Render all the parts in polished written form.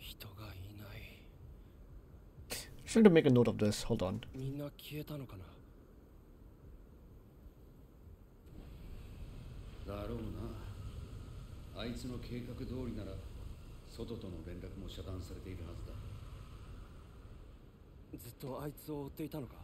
Just need to make a note of this. Hold on. みんな消えたのかな。 だろうな。あいつの計画通りなら外との連絡も遮断されているはずだ。 ずっとあいつを追っていたのか。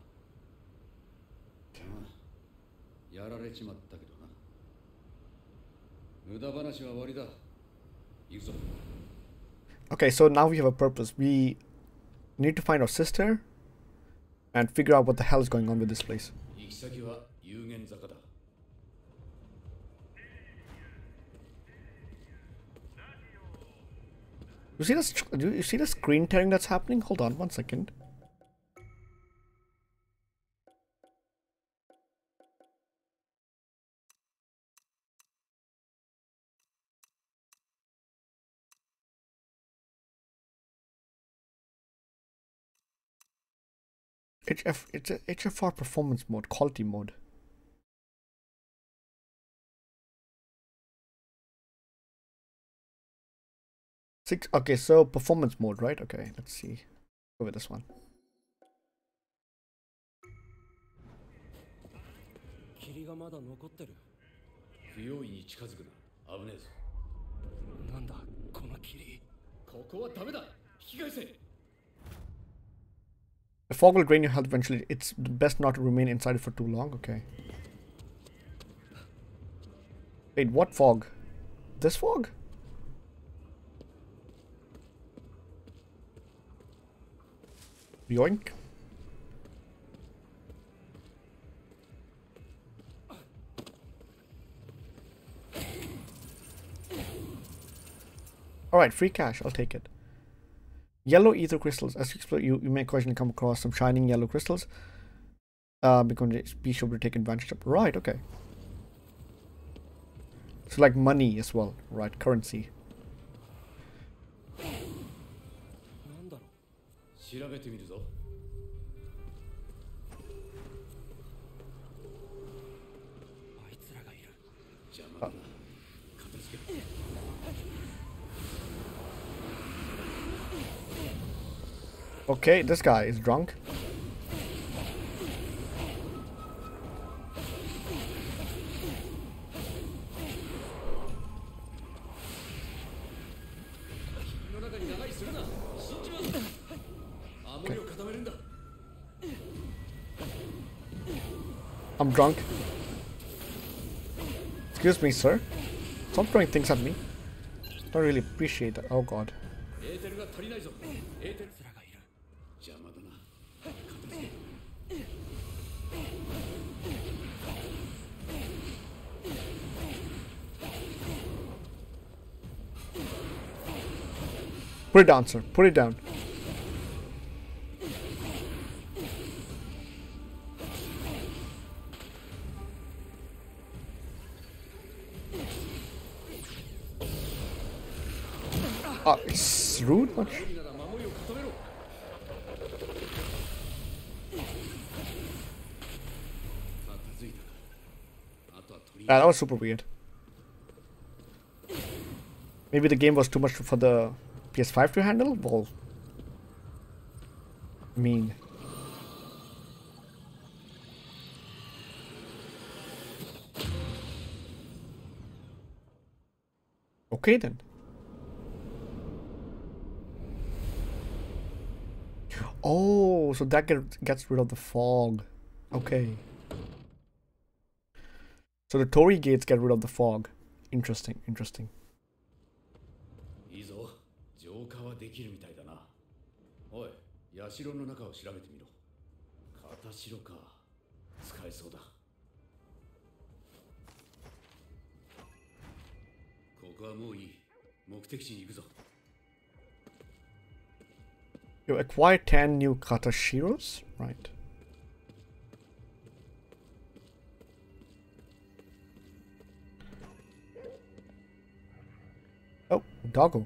ああ、やられちまったけどな。無駄話は終わりだ。行くぞ。 Okay, so now we have a purpose. We need to find our sister and figure out what the hell is going on with this place. 行き先は有限坂だ。 You see this? Do you see the screen tearing that's happening? Hold on, 1 second. It's a HFR performance mode, quality mode. Okay, so performance mode, right? Okay, let's see. Go with this one. 霧がまだ残ってる。 不用意に近づくな。危ねえぞ。 なんだこの霧。 ここはダメだ。引き返せ。 The fog will drain your health eventually. It's best not to remain inside it for too long. Okay. Wait, what fog? This fog? Yoink. Alright, free cash. I'll take it. Yellow ether crystals. As you explore, you may occasionally come across some shining yellow crystals. Because be sure to take advantage of. Right, okay. So like money as well, right? Currency. なんだろう。 調べてみるぞ。 あいつらがいる。 邪魔だな。片付けろ。 Okay, this guy is drunk. I'm drunk. Excuse me, sir. Stop throwing things at me. Don't really appreciate that. Oh god. Put it down, sir. Put it down. It's rude much. That was super weird. Maybe the game was too much for the PS5 to handle? Well, I mean, okay then. Oh, so that gets rid of the fog. Okay. So the Torii gates get rid of the fog. Interesting, interesting. いいぞ。浄化はできるみたいだな。おい、社の中を調べてみろ。片城か。使えそうだ。ここはもういい。目的地に行くぞ。 You acquire 10 new Katashiros? Right. Oh, doggo.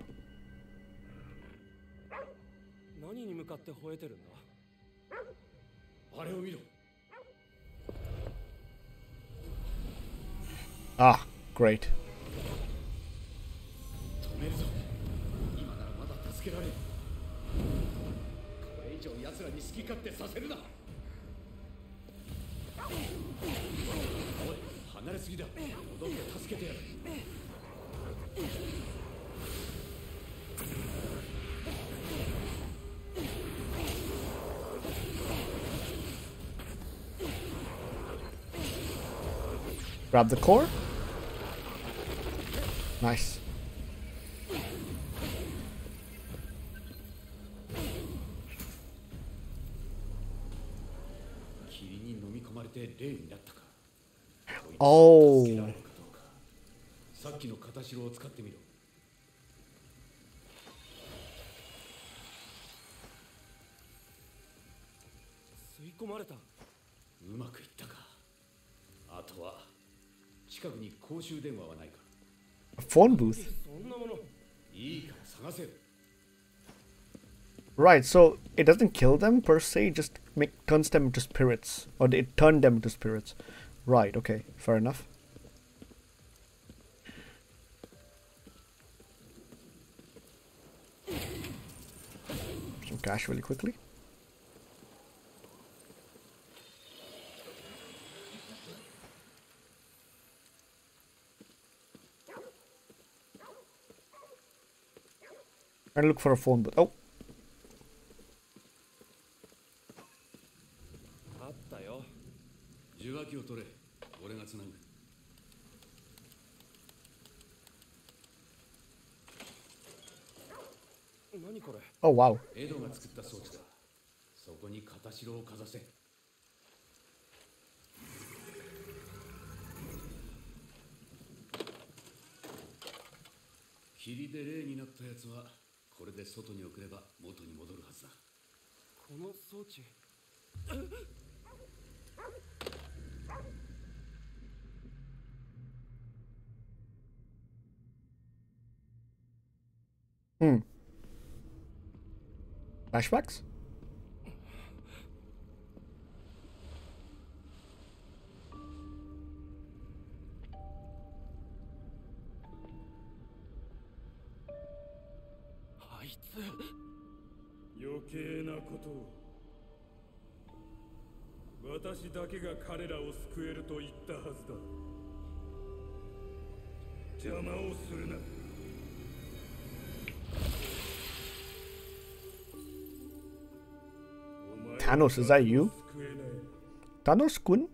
何に向かって吠えてるんだ。 あれを見ろ。 Ah, great. 止めるぞ。今ならまだ助けられる。 き勝手させるな。おい、離れすぎだ。戻って助けてやる。 Grab the core. Nice. Oh. さっきの片白を使ってみろ。 吸い込まれた。 うまくいったか。あとは近くに公衆電話はないか。 A phone booth. そんなもの。 いいから探せ。 Right, so it doesn't kill them per se, it just turns them into spirits. Or it turned them into spirits. Right, okay, fair enough. Some cash really quickly. And look for a phone booth. Oh. あったよ。 受話器を取れ。俺がつなぐ。 何これ。 Oh, wow. エドが作った装置だ。そこに片白をかざせ。霧で霊になったやつはこれで外に送れば元に戻るはずだ。 この装置。 Flashbacks? あいつ。 余計なことを。私だけが彼らを救えると言ったはずだ。邪魔をするな。 Thanos, is that you? Thanos-kun?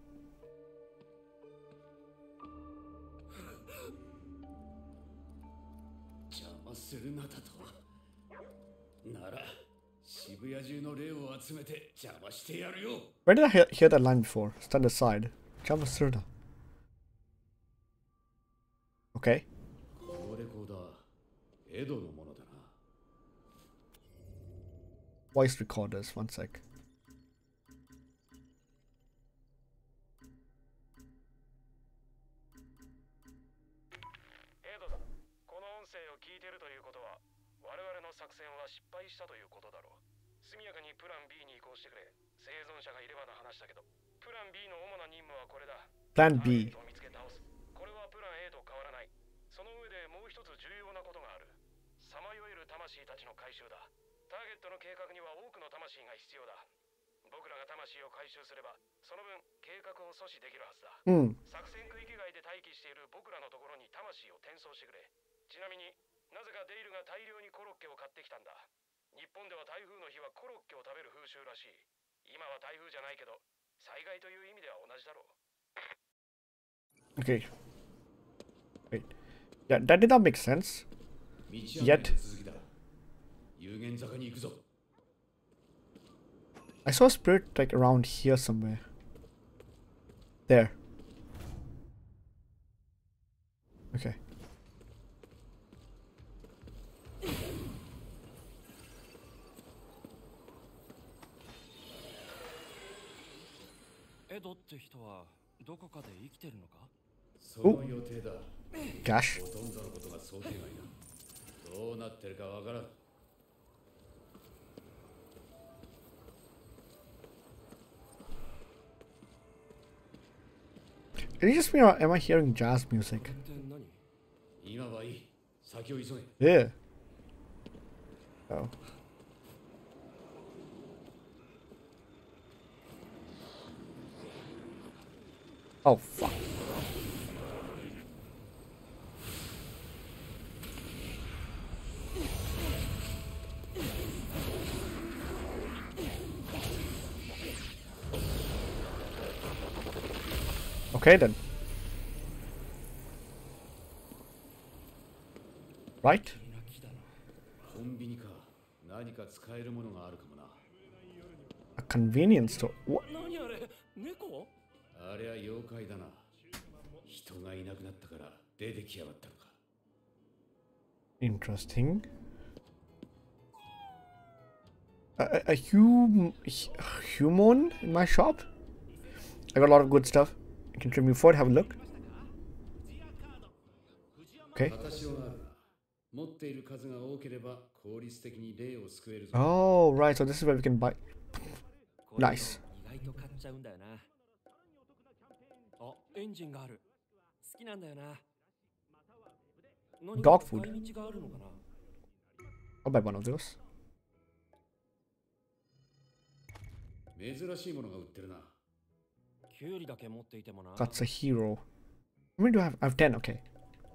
邪魔するなだと。なら渋谷中の霊を集めて邪魔してやるよ。 Where did I hear that line before? Stand aside. Jamasurda. Okay. このレコーダー、エドのものだな。 Voice recorders, one sec. エドだ。この音声を聞いてるということは、我々の作戦は失敗したということだろう。速やかにプラン B に移行してくれ。生存者がいればの話だけど、プラン B の主な任務はこれだ。 Plan B. ターゲットを見つけ倒す。これはプラン A と変わらない。その上でもう一つ重要なことがある。さまよえる魂たちの回収だ。ターゲットの計画には多くの魂が必要だ。僕らが魂を回収すれば、その分計画を阻止できるはずだ。作戦区域外で待機している僕らのところに魂を転送してくれ。ちなみになぜかデイルが大量にコロッケを買ってきたんだ。日本では台風の日はコロッケを食べる風習らしい。今は台風じゃないけど、災害という意味では同じだろう。 Okay. Wait. Yeah, that did not make sense. 道案内の続きだ。有限坂に行くぞ。 I saw a spirit like around here somewhere. There. Okay. エドって人はどこかで生きてるのか？ その予定だ。 Gosh. ほとんどのことが想定外だ。どうなってるかわからん。 Is it just me or am I hearing jazz music? 今はいい。先を急げ。 Yeah. Oh. Oh, fuck. Okay then. Right? コンビニか。何か使えるものがあるかもな。 A convenience store. What? 何あれ猫あれは妖怪だな。人がいなくなったから出てきやがったのか。 Interesting. Human in my shop? I got a lot of good stuff. I can trim you for it. Have a look. Okay. 私はあるな。持っている数が多ければ効率的に霊を救えるぞ。 Oh, right. So this is where we can buy. これ Nice. 意外と買っちゃうんだよな。あ、エンジンがある。好きなんだよな。何か Dog 使 food. い道があるのかな。 I'll buy one of those. 珍しいものが売ってるな。 キュウリだけ持っていてもな。 That's a hero. How many do I have? I have 10. Okay.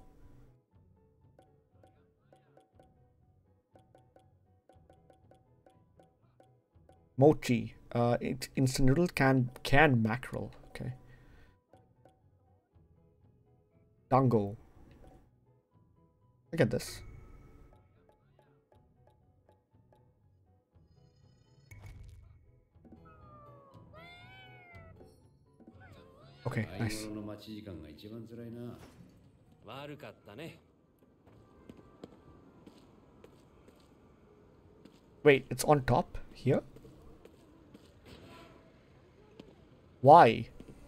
Mochi. It's instant noodle canned mackerel. Okay. Dango. Look at this. Okay, 買い nice. 物の待ち時間が一番辛いな。 悪かったね。 Wait, it's on top here? Why?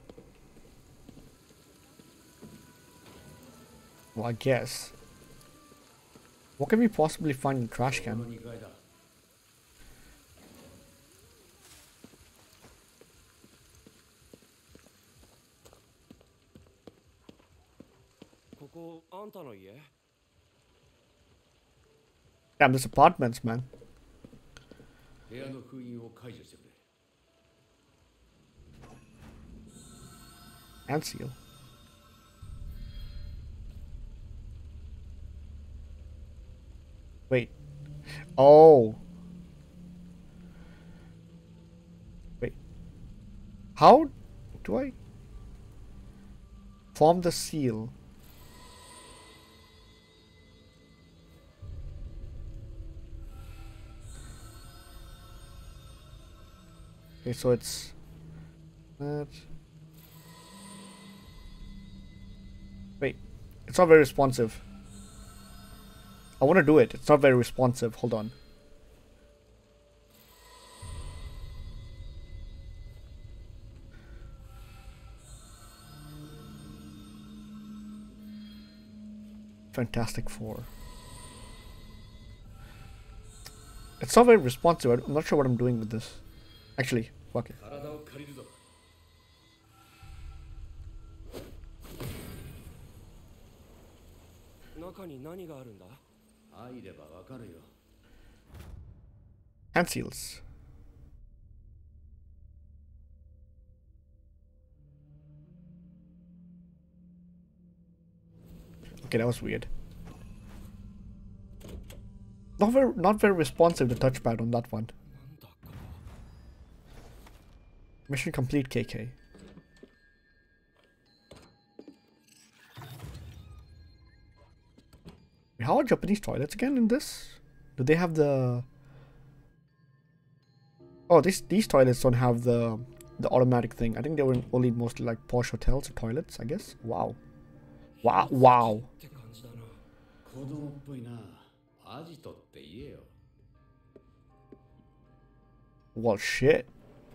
Well, I guess. What can we possibly find in the trash この can? 2階だ。 ここあんたの家？ Damn, this apartments, man. 部屋の封印を解除してくれ。 And seal. Wait. Oh. Wait. How do I form the seal? Okay, so it's that. Wait, it's not very responsive. I want to do it. It's not very responsive. Hold on. Fantastic Four. It's not very responsive. I'm not sure what I'm doing with this. Actually, fuck it. 体を借りるぞ。 中に何があるんだ？ 入ればわかるよ。 Hand seals. Okay, that was weird. Not very responsive, the touchpad on that one. なんだか。 Mission complete, KK. Wait, how are Japanese toilets again in this? Do they have the... Oh, these toilets don't have the automatic thing. I think they were only mostly like posh hotels or toilets, I guess. Wow. Wow. Wow. って感じだな。 子供っぽいな。アジトって言えよ。 Well, shit.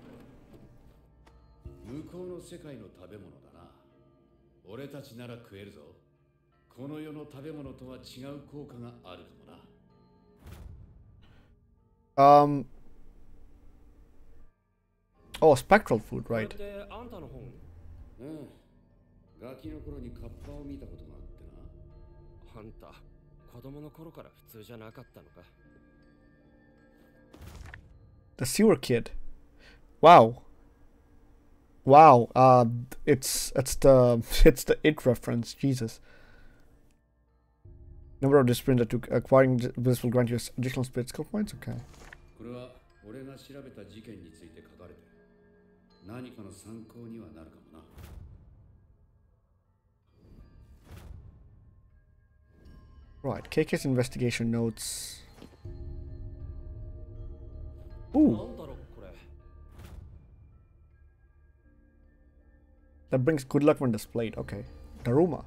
向こうの世界の食べ物だな。俺たちなら食えるぞ。この世の食べ物とは違う効果があるかもな。 Oh, spectral food, これっ right. てあんたの本？ うん。ガキの頃にカッパを見たことがあってな。 あんた子供の頃から普通じゃなかったのか。 The sewer kid. Wow. Wow. It's the it's the It reference. Jesus. Number of disciplines that took acquiring this will grant you additional spirit skill points. Okay. これは俺が調べた事件について書かれてる。何かの参考にはなるかもな。 Right. KK's investigation notes. Ooh. That brings good luck when displayed. Okay. Daruma.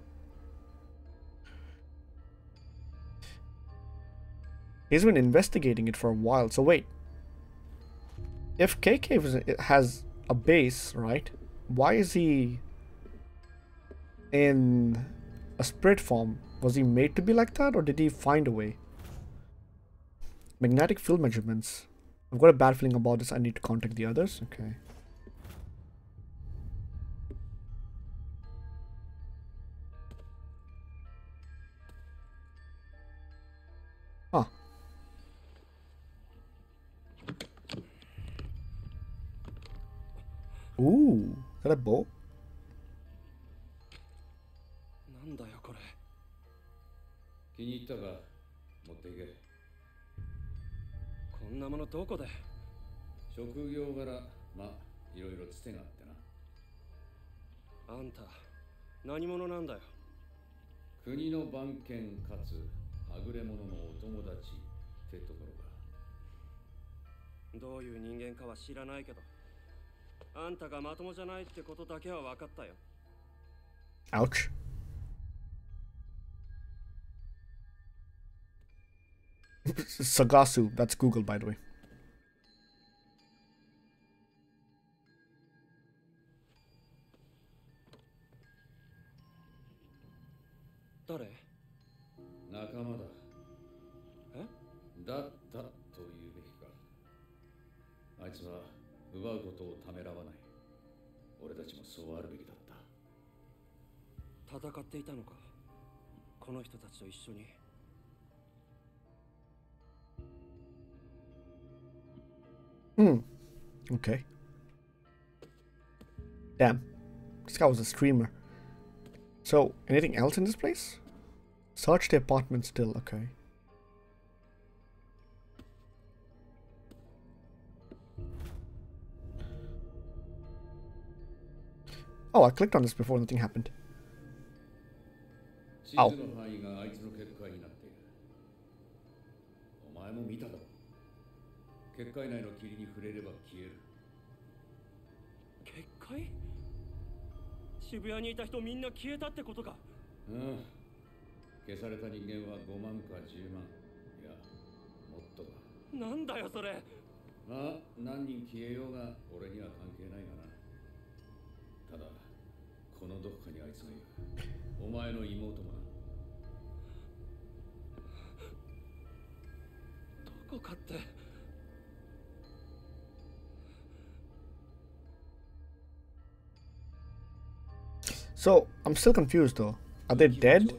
He's been investigating it for a while. So wait. If KK has a base, right? Why is he in a spirit form? Was he made to be like that, or did he find a way? Magnetic field measurements. I've got a bad feeling about this. I need to contact the others. Okay. Huh. Ooh, is that a bow? なんだよこれ。 気に入ったか持っていけ。 こんなものどこで。 職業柄まあいろいろつてがあってな。 あんた何者なんだよ。 国の番犬かつはぐれ者のお友達ってところか。 どういう人間かは知らないけど、あんたがまともじゃないってことだけは分かったよ。 Ouch. Sagasu, that's Google, by the way. 誰？ 仲間だ。 え？ だったと言うべきか。あいつは奪うことをためらわない。俺たちもそうあるべきだった。 戦っていたのか。この人たちと一緒に。 Okay. Damn. This guy was a streamer. So, anything else in this place? Search the apartment still. Okay. Oh, I clicked on this before, nothing happened. Ow. 結界内の霧に触れれば消える。 結界？渋谷にいた人みんな消えたってことか。 うん。消された人間は5万か10万。いや、もっとだ。 なんだよそれ。 まあ、何人消えようが俺には関係ないがな。ただ、このどこかにあいつがいる。お前の妹もな。 どこかって。 So, I'm still confused though. Are they dead?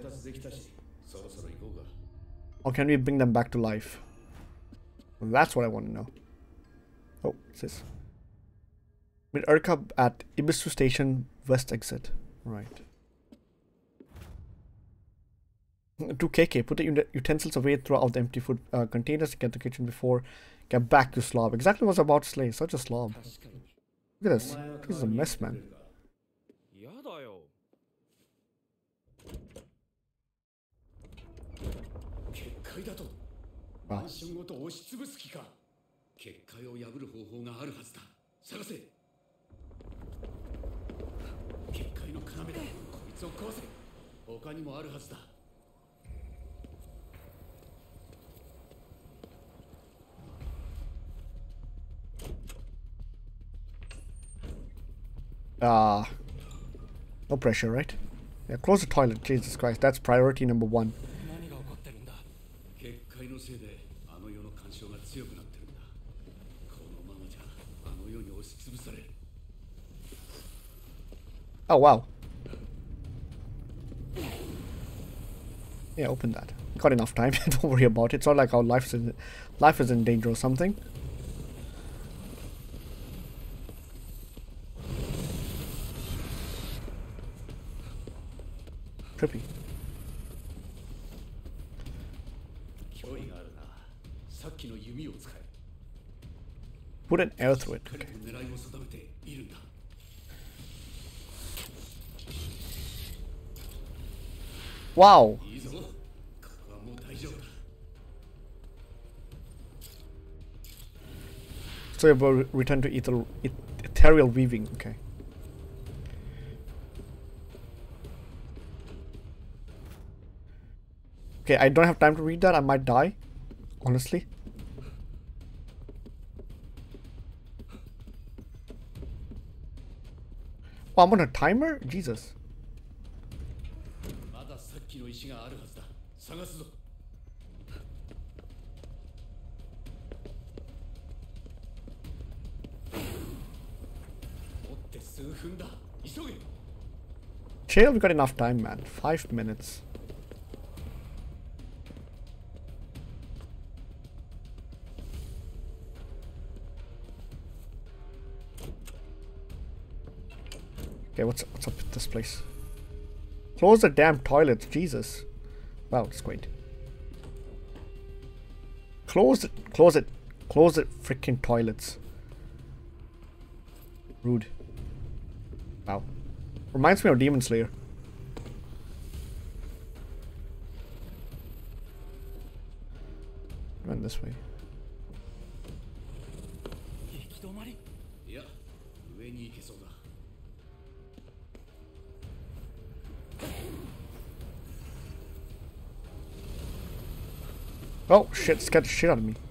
Or can we bring them back to life? That's what I want to know. Oh, what's this? Meet Urka at Ibisu Station, West Exit. Right. To KK, put the utensils away throughout the empty food containers to get the kitchen before get back to slob. Exactly what I was about to say. Such a slob. Look at this. This is a mess, man. Wow. 結界を破る方法があるはずだ。探せ。結界の要だ。こいつを壊せ。他にもあるはずだ。 No pressure, right? Yeah, close the toilet. Jesus Christ, that's priority number 1. 何が起こってるんだ。 結界のせいであの世の干渉が強くなってるんだ。このままじゃあの世に押しつぶされる。 Oh wow. Yeah, open that. Got enough time. Don't worry about it. It's not like our life is in danger or something. Trippy. 距離があるな。さっきの弓を使え。 Put an arrow through it. しっかりと狙いを定めているんだ。 Wow. いいぞ。ここはもう大丈夫だ。 So you will return to ethereal weaving. Okay. Okay, I don't have time to read that. I might die. Honestly. Oh, I'm on a timer? Jesus. まださっきの石があるはずだ。探すぞ。 持って数分だ。急げ。 Chill, we got enough time, man. 5 minutes. Okay, what's up with this place? Close the damn toilets, Jesus. Wow, it's great. Close it, close it, close it, freaking toilets. Rude. Wow. Reminds me of Demon Slayer. Run this way. 行き止まり。 いや、上に行けそうだ。 Oh shit, scared the shit out of me.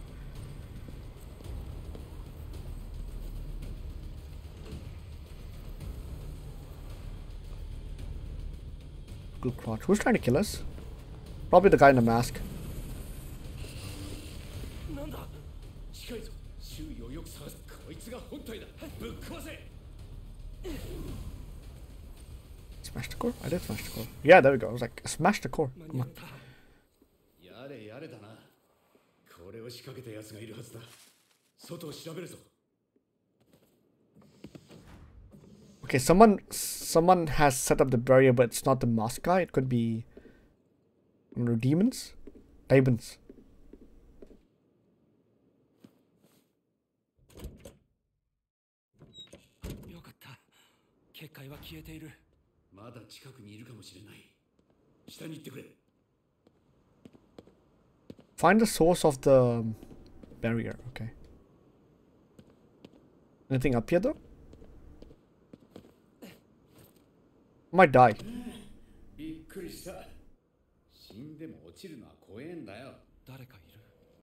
Good crotch. Who's trying to kill us? Probably the guy in the mask. なんだ。 近いぞ。周囲をよく探す。こいつが本体だ。ぶっ壊せ。 Smash the core? I did smash the core. Yeah, there we go. I was like, smash the core. 間 Come に合 on. った。 やれやれだな。これを仕掛けた奴がいるはずだ。外を調べるぞ。 Okay, someone has set up the barrier, but it's not the mask guy. It could be, I don't know, demons? Demons. よかった。結界は消えている。 まだ近くにいるかもしれない。下に行ってくれ。 Find the source of the barrier. Okay. Anything up here though? Might die. びっくりした。死んでも落ちるのは怖えんだよ。 誰かいる。